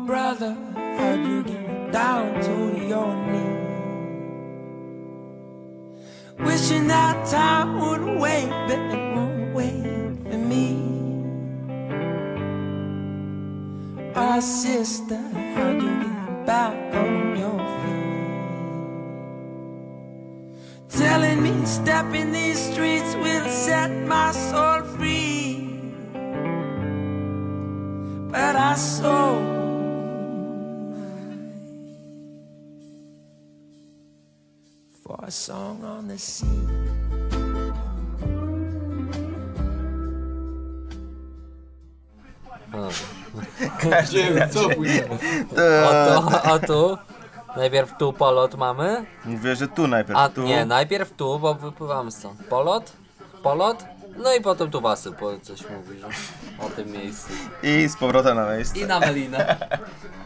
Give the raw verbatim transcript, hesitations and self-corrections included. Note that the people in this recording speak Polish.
brother, how'd you get down to your knees? Wishing that time would wait, but it won't wait for me. Oh sister, how'd you get back on your feet? Telling me stepping these streets will set my soul free, but I sold for a song on the sea. Każdy co pójdziemy? O tu, o tu. Najpierw tu polot mamy. Mówię, że tu najpierw, A tu. nie, najpierw tu, bo wypływamy stąd. Polot, polot, no i potem tu wasy, bo coś mówi, że o tym miejscu. I z powrotem na miejsce. I na Melinę.